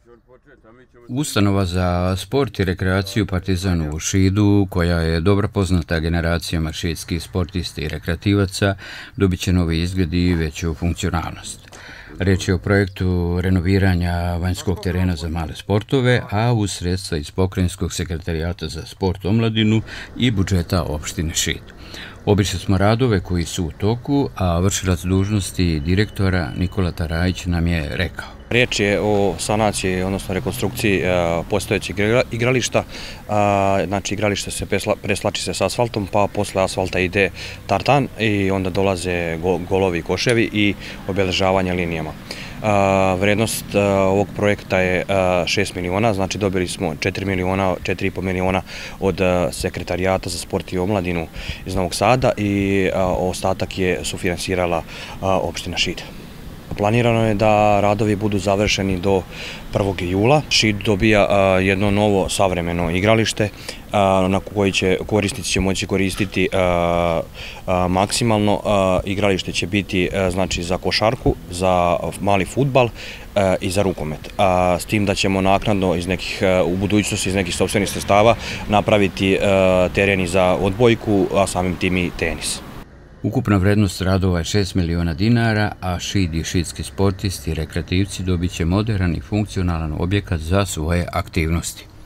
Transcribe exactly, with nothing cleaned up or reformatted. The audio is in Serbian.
Ustanova za sport i rekreaciju Partizan u Šidu, koja je dobro poznata generacijama šidskih sportista i rekreativaca, dobit će novi izgled i veću funkcionalnost. Reč je o projektu renoviranja vanjskog terena za male sportove, a uz sredstva iz Pokrajinskog sekretarijata za sport omladinu i budžeta opštine Šid. Obišli smo radove koji su u toku, a vršilac dužnosti direktora Nikola Tarajić nam je rekao. Riječ je o sanaciji, odnosno rekonstrukciji postojećeg igrališta. Znači, igralište se preslači se s asfaltom, pa posle asfalta ide tartan i onda dolaze golovi, koševi i obeležavanje linijama. Vrednost ovog projekta je šest miliona, znači dobili smo četiri miliona, četiri i po miliona od sekretarijata za sport i omladinu iz Novog Sada i ostatak je sufinansirala opština Šid. Planirano je da radovi budu završeni do prvog jula. Šid dobija jedno novo savremeno igralište na koje će korisnici će moći koristiti maksimalno. Igralište će biti znači za košarku, za mali fudbal i za rukomet. S tim da ćemo naknadno iz nekih, u budućnosti iz nekih sopstvenih sredstava napraviti tereni za odbojku, a samim tim i tenis. Ukupna vrednost radova je šest miliona dinara, a Šid i šidski sportisti i rekreativci dobit će moderan i funkcionalan objekat za svoje aktivnosti.